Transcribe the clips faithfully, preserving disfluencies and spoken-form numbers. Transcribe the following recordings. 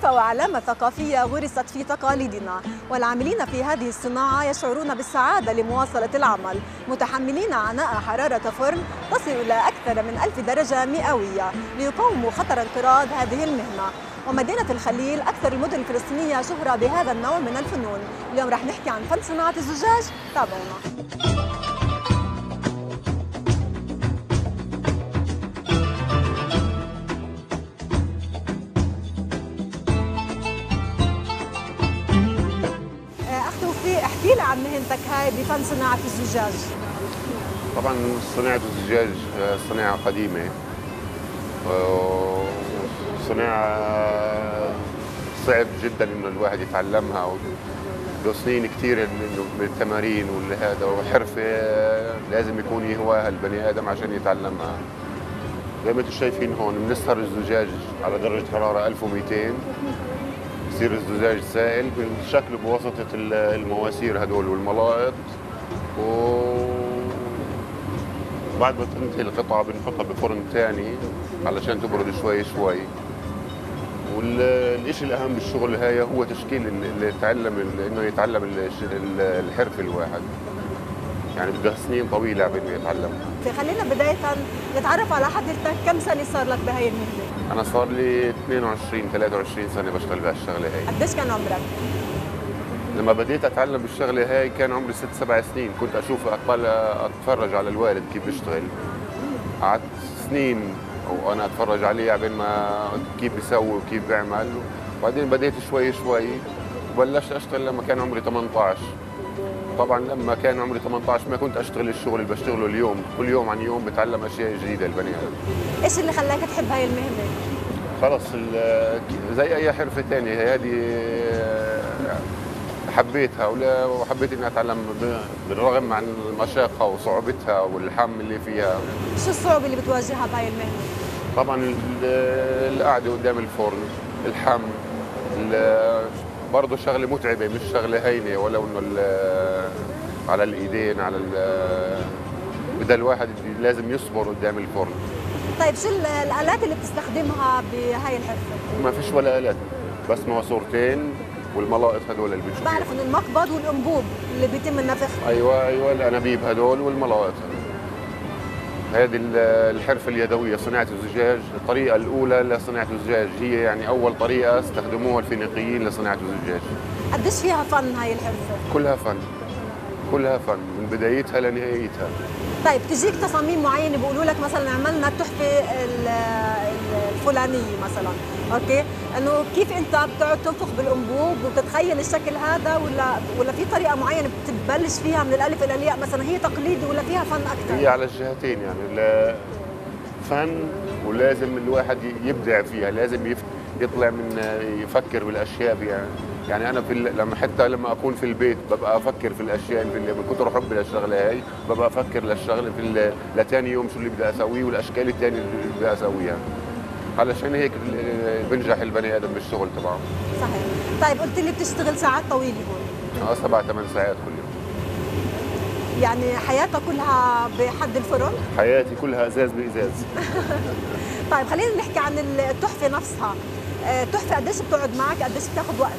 ثقافة وعلامة ثقافية غرست في تقاليدنا، والعاملين في هذه الصناعة يشعرون بالسعادة لمواصلة العمل، متحملين عناء حرارة فرن تصل إلى أكثر من ألف درجة مئوية ليقاوموا خطر انقراض هذه المهنة. ومدينة الخليل أكثر المدن الفلسطينية شهرة بهذا النوع من الفنون. اليوم رح نحكي عن فن صناعة الزجاج، تابعونا. احكي لي عن مهنتك هاي بفن صناعة الزجاج. طبعا صناعة الزجاج صناعة قديمة، صناعة صعب جدا انه الواحد يتعلمها، له سنين كثير من التمارين والهذا، وحرفة لازم يكون يهواها البني ادم عشان يتعلمها. زي ما انتم شايفين هون بنسهر الزجاج على درجة حرارة ألف ومئتين، يصير الزجاج سائل بالشكل بواسطة المواسير هدول والملائط، وبعد ما تنتهي القطعة بنحطها بفرن ثاني علشان تبرد شوي شوي. والشيء الأهم بالشغل هاي هو تشكيل اللي يتعلم إنه يتعلم الحرفة الواحد، يعني بدها سنين طويلة قبل ما يتعلمها. خلينا بداية نتعرف على حضرتك، كم سنة صار لك بهاي المهنة؟ أنا صار لي اثنين وعشرين ثلاثة وعشرين سنة بشتغل بهالشغلة هاي. قديش كان عمرك؟ لما بديت أتعلم بالشغلة هاي كان عمري ست سبع سنين، كنت أشوف أطلع أتفرج على الوالد كيف بيشتغل. قعدت سنين وأنا أتفرج عليه عبين ما كيف بيسوي وكيف بيعمل، وبعدين بديت شوي شوي وبلشت أشتغل لما كان عمري ثمانية عشر. طبعا لما كان عمري ثمانية عشر ما كنت اشتغل الشغل اللي بشتغله اليوم، كل يوم عن يوم بتعلم اشياء جديده البني ادم. ايش اللي خلاك تحب هاي المهنه؟ خلص زي اي حرفه ثانيه هذه حبيتها وحبيت اني اتعلم بالرغم عن المشاقه وصعوبتها والحم اللي فيها. شو الصعوبه اللي بتواجهها بهاي المهنه؟ طبعا القعده قدام الفرن، الحم، برضه شغله متعبه مش شغله هينه، ولو انه على الايدين على بدها الواحد لازم يصبر قدام الفرن. طيب شو الالات اللي بتستخدمها بهاي الحرفه؟ ما فيش ولا الات، بس مواسورتين والملائط هدول اللي بنشوفهم. بعرف انه المقبض والانبوب اللي بيتم النفخ. ايوه ايوه الانابيب هدول والملائط. هذه الحرفه اليدويه صناعه الزجاج، الطريقه الاولى لصناعه الزجاج هي يعني اول طريقه استخدموها الفينيقيين لصناعه الزجاج. قديش فيها فن هاي الحرفه؟ كلها فن، كلها فن من بدايتها لنهايتها. طيب تجيك تصاميم معينه بيقولوا لك مثلا عملنا التحفه الفلانيه مثلا، اوكي، انه كيف انت بتقعد تنفخ بالانبوب وبتتخيل الشكل هذا، ولا ولا في طريقه معينه بتبلش فيها من الالف الى الياء مثلا، هي تقليدي ولا فيها فن اكثر؟ هي على الجهتين، يعني فن ولازم الواحد يبدع فيها، لازم يطلع من يفكر بالاشياء يعني. يعني انا في لما حتى لما اكون في البيت ببقى افكر في الاشياء اللي من كثر حبي للشغله هاي، ببقى افكر للشغله في لثاني يوم شو اللي بدي اسويه والاشكال الثانيه اللي بدي اسويها، علشان هيك بنجح البني ادم بالشغل تبعه. صحيح. طيب قلت لي بتشتغل ساعات طويله هون؟ اه سبع ثمان ساعات كل يوم. يعني حياتك كلها بحد الفرن؟ حياتي كلها ازاز بازاز. طيب خلينا نحكي عن التحفه نفسها. التحفه قديش بتقعد معك؟ قديش بتاخذ وقت؟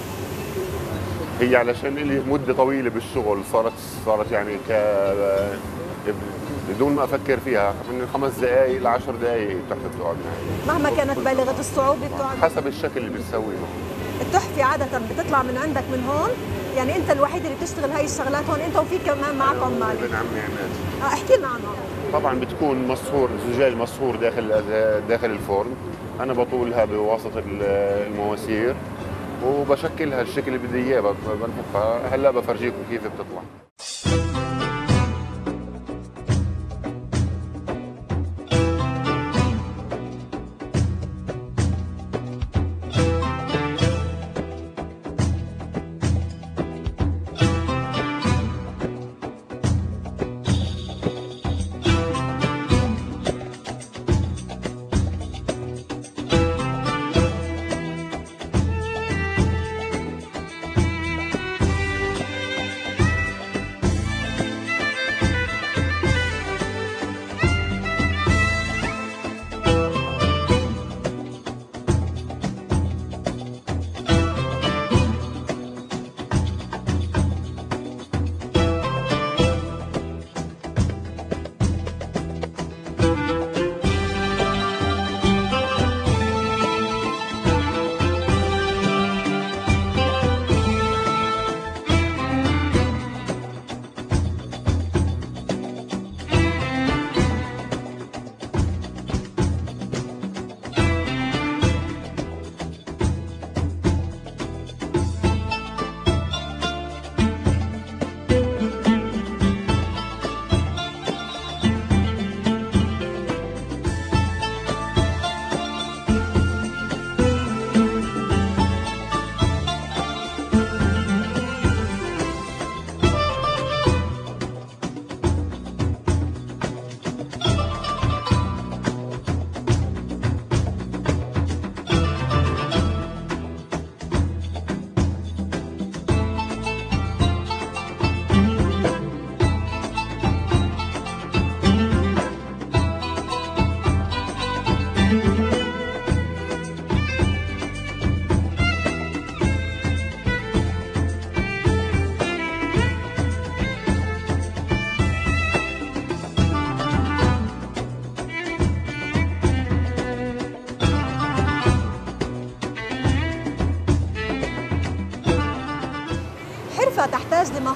هي علشان لي مده طويله بالشغل، صارت صارت يعني ك بدون ما افكر فيها من خمس دقائق ل عشر دقائق التحفه بتقعد معي. مهما كانت بالغه الصعوبه بتقعد؟ حسب الشكل اللي بتسويه. التحفه عاده بتطلع من عندك من هون؟ يعني انت الوحيد اللي بتشتغل هاي الشغلات هون، انت وفي كمان معك عمال؟ ابن عمي عماد. اه احكي لنا عنها. طبعا بتكون مصهور زجاج مصهور داخل داخل الفرن، انا بطولها بواسطه المواسير وبشكلها الشكل اللي بدي اياه بنفخها. هلا بفرجيكم كيف بتطلع.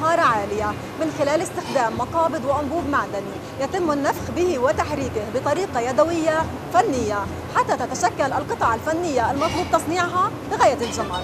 بحرارة عالية من خلال استخدام مقابض وأنبوب معدني يتم النفخ به وتحريكه بطريقة يدوية فنية حتى تتشكل القطع الفنية المطلوب تصنيعها بغاية الجمال.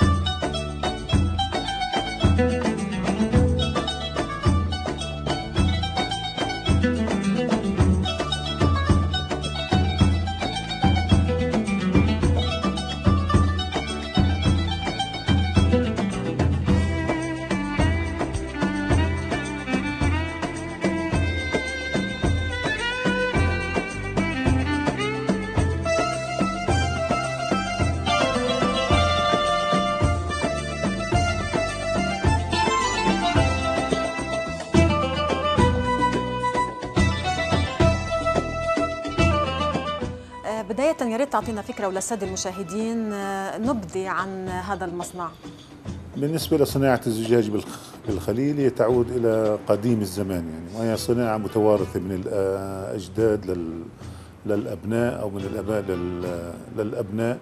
بداية يا ريت تعطينا فكرة وللسادة المشاهدين نبذة عن هذا المصنع. بالنسبة لصناعة الزجاج بالخليل هي تعود إلى قديم الزمان يعني، وهي صناعة متوارثة من الأجداد للأبناء أو من الآباء للأبناء.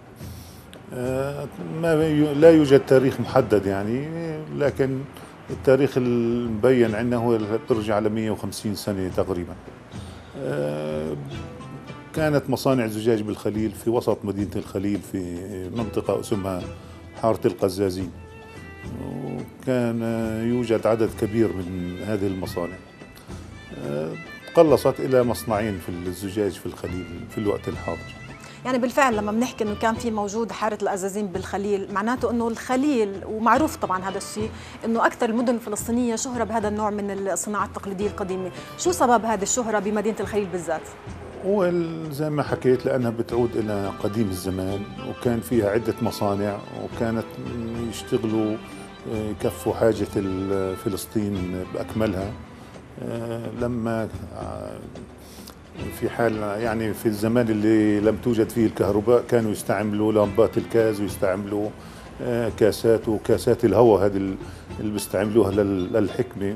ما لا يوجد تاريخ محدد يعني، لكن التاريخ المبين عندنا هو بيرجع ل مئة وخمسين سنة تقريبا. كانت مصانع زجاج بالخليل في وسط مدينة الخليل في منطقة اسمها حارة القزازين، وكان يوجد عدد كبير من هذه المصانع. تقلصت إلى مصنعين في الزجاج في الخليل في الوقت الحاضر. يعني بالفعل لما بنحكي انه كان في موجود حاره القزازين بالخليل، معناته انه الخليل، ومعروف طبعا هذا الشيء، انه اكثر المدن الفلسطينيه شهره بهذا النوع من الصناعه التقليديه القديمه، شو سبب هذه الشهره بمدينه الخليل بالذات؟ هو زي ما حكيت لأنها بتعود إلى قديم الزمان، وكان فيها عدة مصانع وكانت يشتغلوا يكفوا حاجة فلسطين بأكملها. لما في حال يعني في الزمان اللي لم توجد فيه الكهرباء كانوا يستعملوا لمبات الكاز ويستعملوا كاسات وكاسات الهواء هذه اللي بيستعملوها للحكمة.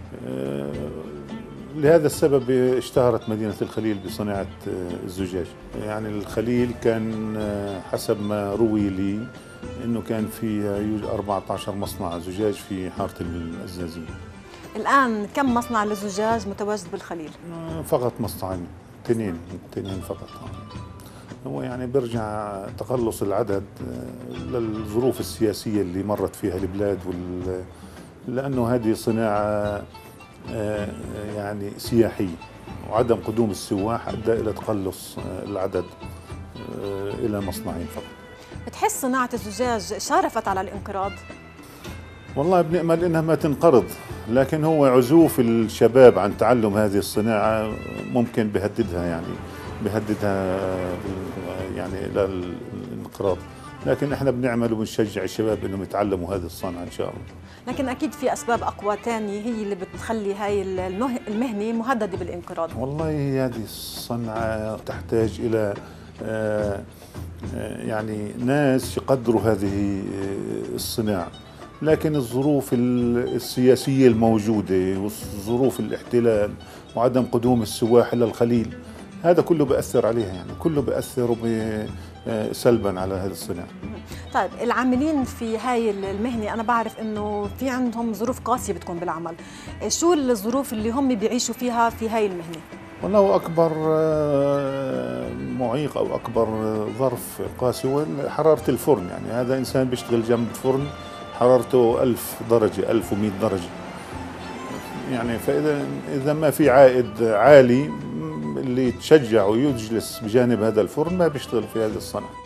لهذا السبب اشتهرت مدينة الخليل بصناعة الزجاج. يعني الخليل كان حسب ما روي لي انه كان فيها يوجد أربعة عشر مصنع زجاج في حارة القزازين. الآن كم مصنع للزجاج متواجد بالخليل؟ فقط مصنعين، اثنين اثنين فقط. هو يعني بيرجع تقلص العدد للظروف السياسية اللي مرت فيها البلاد، وال... لأنه هذه صناعة يعني سياحية، وعدم قدوم السواح أدى إلى تقلص العدد إلى مصنعين فقط. بتحس صناعة الزجاج شارفت على الانقراض؟ والله بنأمل إنها ما تنقرض، لكن هو عزوف الشباب عن تعلم هذه الصناعة ممكن بهددها يعني بهددها يعني إلى الانقراض، لكن احنا بنعمل وبنشجع الشباب انهم يتعلموا هذه الصنعة ان شاء الله. لكن اكيد في اسباب اقوى ثانيه هي اللي بتخلي هاي المهنة مهددة بالانقراض. والله هذه الصنعة تحتاج الى يعني ناس يقدروا هذه الصناعة، لكن الظروف السياسية الموجودة وظروف الاحتلال وعدم قدوم السواح إلى الخليل هذا كله بأثر عليها، يعني كله بأثر سلبا على هذه الصناعة. طيب العاملين في هاي المهنة أنا بعرف إنه في عندهم ظروف قاسية بتكون بالعمل، شو الظروف اللي هم بيعيشوا فيها في هاي المهنة؟ والله أكبر معيق أو أكبر ظرف قاسي هو حرارة الفرن. يعني هذا إنسان بيشتغل جنب فرن حرارته ألف درجة ألف ومئة درجة، يعني فإذا إذا ما في عائد عالي اللي يتشجع ويجلس بجانب هذا الفرن ما بيشتغل في هذه الصنعة.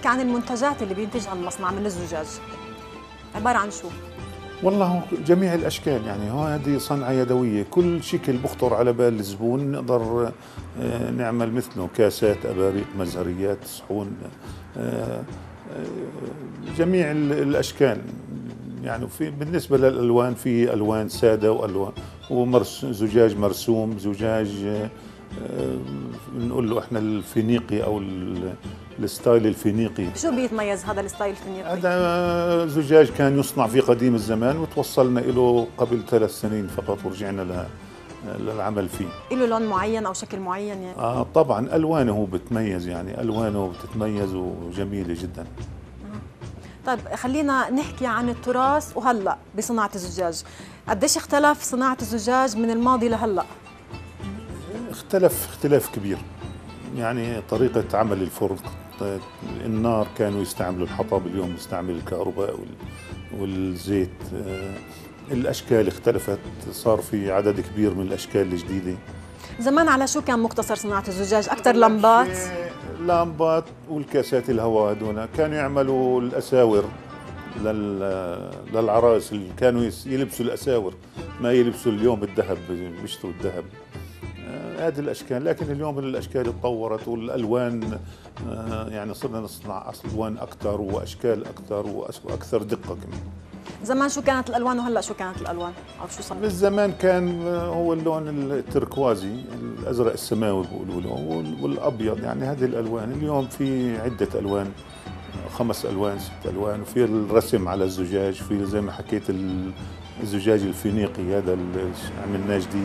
عن المنتجات اللي بينتجها المصنع من الزجاج، عبارة عن شو؟ والله هو جميع الاشكال، يعني هو هذه صنعه يدويه، كل شكل بخطر على بال الزبون نقدر آه، نعمل مثله، كاسات، اباريق، مزهريات، صحون، آه، آه، جميع ال- الاشكال. يعني في بالنسبه للالوان، في الوان ساده والوان ومرس زجاج مرسوم، زجاج آه، آه، بنقول له احنا الفينيقي او ال- الستايل الفينيقي. شو بيتميز هذا الستايل الفينيقي؟ هذا زجاج كان يصنع في قديم الزمان وتوصلنا له قبل ثلاث سنين فقط ورجعنا ل- للعمل فيه. له لون معين أو شكل معين يعني؟ آه طبعا ألوانه بتميز، يعني ألوانه بتتميز وجميلة جدا. طيب خلينا نحكي عن التراث وهلا بصناعة الزجاج، قديش اختلف صناعة الزجاج من الماضي لهلا؟ اختلف اختلاف كبير، يعني طريقة عمل الفرن، النار كانوا يستعملوا الحطب، اليوم يستعمل الكهرباء وال- والزيت. آه، الأشكال اختلفت، صار في عدد كبير من الأشكال الجديدة. زمان على شو كان مقتصر صناعة الزجاج؟ أكثر لمبات؟ لامبات والكاسات الهواء، هذول كانوا يعملوا الأساور لل- للعرايس اللي كانوا يس- يلبسوا الأساور، ما يلبسوا اليوم الذهب، بيشتروا الذهب. آه، هذه الاشكال، لكن اليوم الاشكال اتطورت والالوان، آه، يعني صرنا نصنع الوان اكثر واشكال اكثر وأس- واكثر دقه كمان. زمان شو كانت الألوان وهلا شو كانت الألوان؟ أو شو صار؟ بالزمان كان آه، هو اللون التركوازي، الازرق السماوي بيقولوا له، وال- والابيض، يعني هذه الالوان. اليوم في عده الوان، خمس الوان، ست الوان، وفي الرسم على الزجاج، في زي ما حكيت ال- الزجاج الفينيقي هذا اللي عملناه جديد.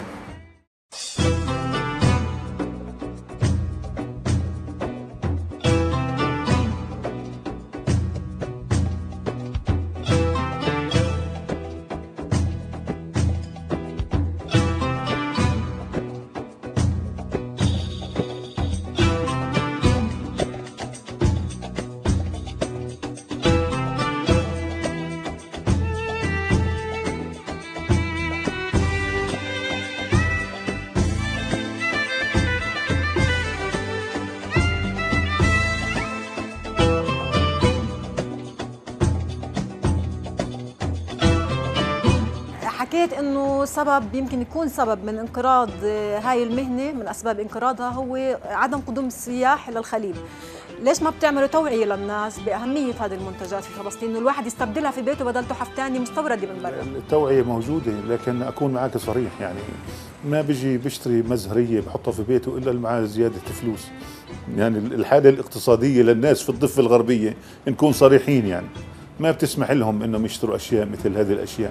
حكيت انه سبب يمكن يكون سبب من انقراض هاي المهنه، من اسباب انقراضها هو عدم قدوم السياح للخليل. ليش ما بتعملوا توعيه للناس باهميه هذه المنتجات في فلسطين، انه الواحد يستبدلها في بيته بدل تحف ثانيه مستورده من برا؟ التوعية موجودة، لكن أكون معك صريح، يعني ما بيجي بيشتري مزهرية بحطها في بيته إلا معاه زيادة فلوس. يعني الحالة الاقتصادية للناس في الضفة الغربية، نكون صريحين، يعني ما بتسمح لهم إنهم يشتروا أشياء مثل هذه الأشياء.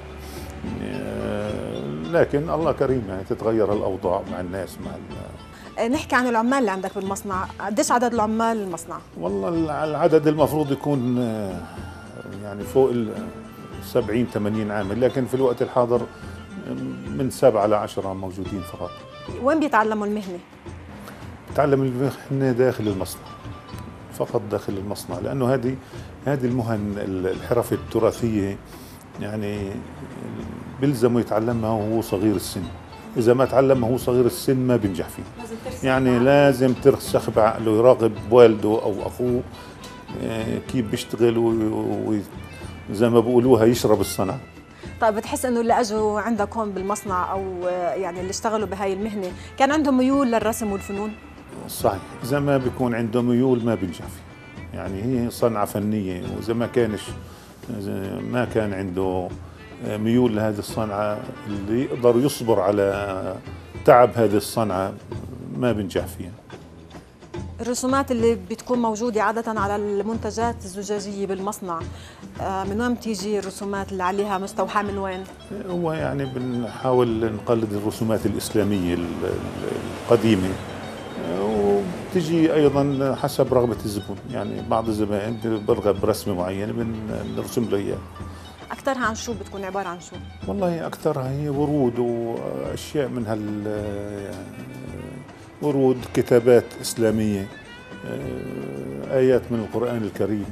آه، لكن الله كريم، يعني تتغير الأوضاع مع الناس، مع ال- نحكي عن العمال اللي عندك بالمصنع، قديش عدد العمال المصنع؟ والله العدد المفروض يكون آه، يعني فوق ال سبعين ثمانين عامل، لكن في الوقت الحاضر من سبعة لعشرة موجودين فقط. وين بيتعلموا المهنه؟ تعلم المهنة داخل المصنع، فقط داخل المصنع، لأنه هذه هذه المهن الحرف التراثية، يعني بيلزمه يتعلمها وهو صغير السن. إذا ما تعلمها وهو صغير السن ما بينجح فيه. يعني لازم ترسخ بعقله، يراقب والده أو أخوه آه، كيف بيشتغل، وزي ما بيقولوها يشرب الصنعة. طيب بتحس انه اللي اجوا عندك هون بالمصنع او يعني اللي اشتغلوا بهاي المهنه كان عندهم ميول للرسم والفنون؟ صحيح، إذا ما بيكون عنده ميول ما بينجح فيه. يعني هي صنعة فنية، وإذا ما كانش إذا ما كان عنده ميول لهذه الصنعة اللي يقدر يصبر على تعب هذه الصنعة ما بينجح فيها. الرسومات اللي بتكون موجودة عادة على المنتجات الزجاجية بالمصنع، آه، من وين بتيجي الرسومات اللي عليها مستوحاة من وين؟ هو يعني بنحاول نقلد الرسومات الإسلامية القديمة، وبتجي أيضا حسب رغبة الزبون. يعني بعض الزبائن برغب برسمة معينة بنرسم له إياها. أكثرها عن شو بتكون عبارة عن شو؟ والله أكثرها هي ورود وأشياء من هال ورود، كتابات إسلامية، آيات من القرآن الكريم.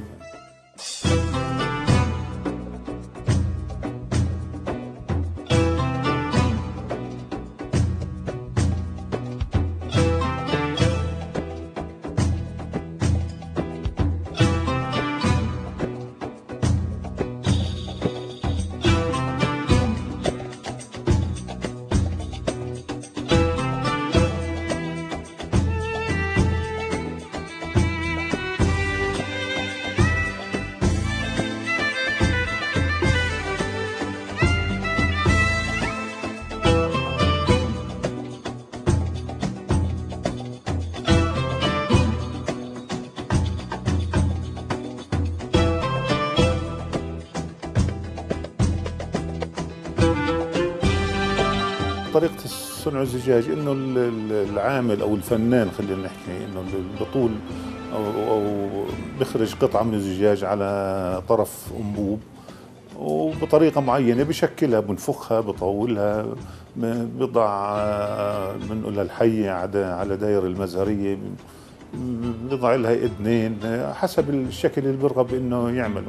طريقة صنع الزجاج انه العامل او الفنان، خلينا نحكي انه بطول او او بيخرج قطعة من الزجاج على طرف انبوب وبطريقة معينة بشكلها، بنفخها، بطولها، بضع بنقول الحية على داير المزهرية، بضع لها اذنين حسب الشكل اللي بيرغب انه يعمله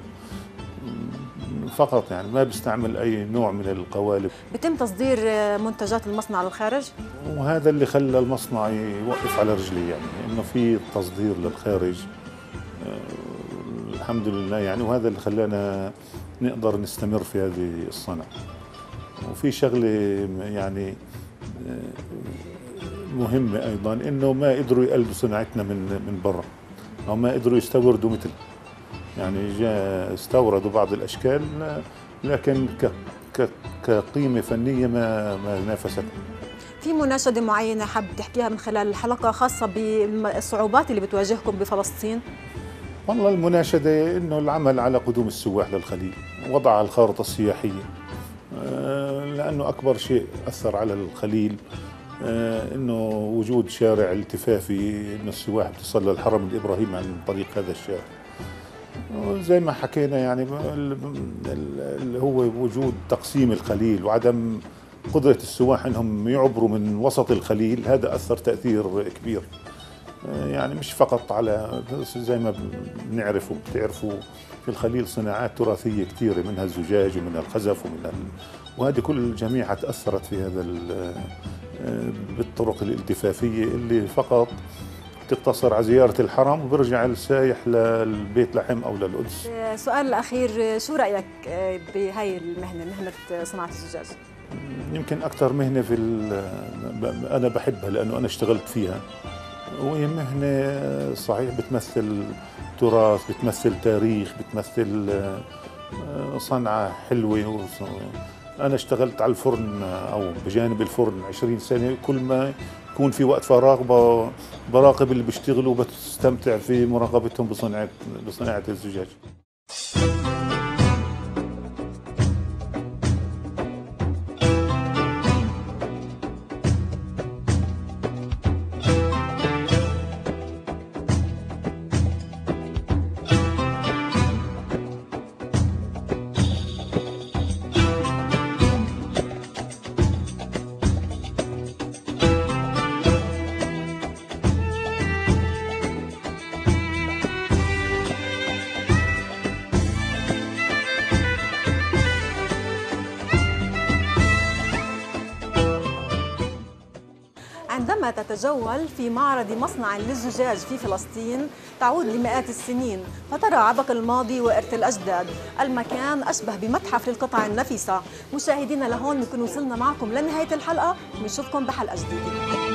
فقط، يعني ما بيستعمل اي نوع من القوالب. بيتم تصدير منتجات المصنع للخارج؟ وهذا اللي خلى المصنع يوقف على رجليه، يعني انه في تصدير للخارج الحمد لله يعني، وهذا اللي خلانا نقدر نستمر في هذه الصنعة. وفي شغلة يعني مهمة أيضا، إنه ما قدروا يقلدوا صناعتنا من من برا، أو ما قدروا يستوردوا مثل، يعني جاء استوردوا بعض الأشكال لكن ك ك كقيمة فنية ما ما نافستها. في مناشدة معينة حاب تحكيها من خلال الحلقة خاصة بالصعوبات اللي بتواجهكم بفلسطين؟ والله المناشدة إنه العمل على قدوم السواح للخليل، وضع الخارطة السياحية، لأنه أكبر شيء أثر على الخليل إنه وجود شارع التفافي، إنه السواح بتصل للحرم الإبراهيمي عن طريق هذا الشارع. زي ما حكينا يعني اللي هو وجود تقسيم الخليل وعدم قدرة السواح إنهم يعبروا من وسط الخليل، هذا أثر تأثير كبير. يعني مش فقط على، زي ما بنعرف وبتعرفوا في الخليل صناعات تراثية كثيرة، منها الزجاج ومنها الخزف ومنها ال... وهذه كل جميعها تأثرت في هذا بالطرق الالتفافية اللي فقط تقتصر على زيارة الحرم وبرجع السايح للبيت لحم أو للقدس. السؤال الأخير، شو رأيك بهاي المهنة، مهنة صناعة الزجاج؟ يمكن أكثر مهنة في أنا بحبها لأنه أنا اشتغلت فيها، وهي مهنة صحيح بتمثل تراث، بتمثل تاريخ، بتمثل صنعة حلوة. أنا اشتغلت على الفرن أو بجانب الفرن عشرين سنة، كل ما يكون في وقت فراغ براقب اللي بيشتغلوا وبستمتع في مراقبتهم بصناعة بصناعة الزجاج. عندما تتجول في معرض مصنع للزجاج في فلسطين تعود لمئات السنين، فترى عبق الماضي وإرث الأجداد. المكان أشبه بمتحف للقطع النفيسة. مشاهدينا لهون نكون وصلنا معكم لنهاية الحلقة، بنشوفكم بحلقة جديدة.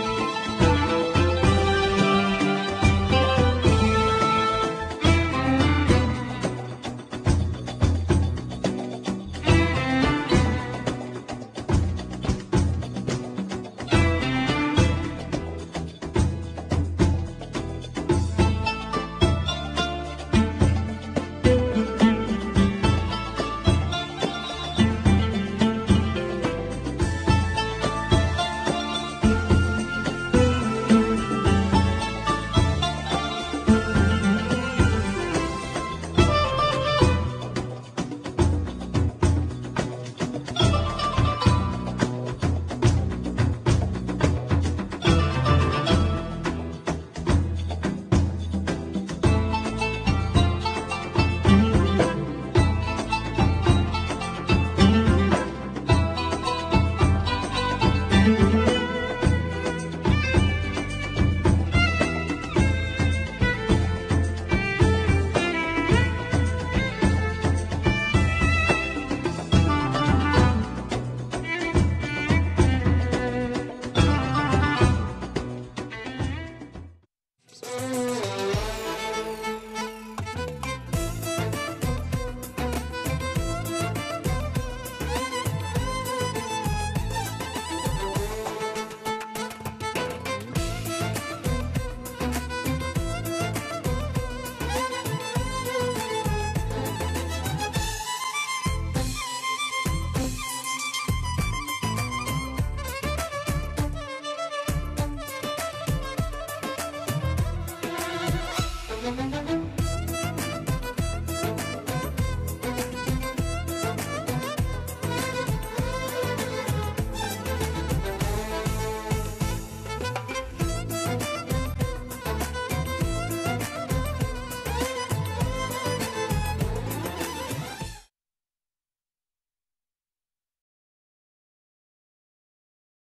Thank you.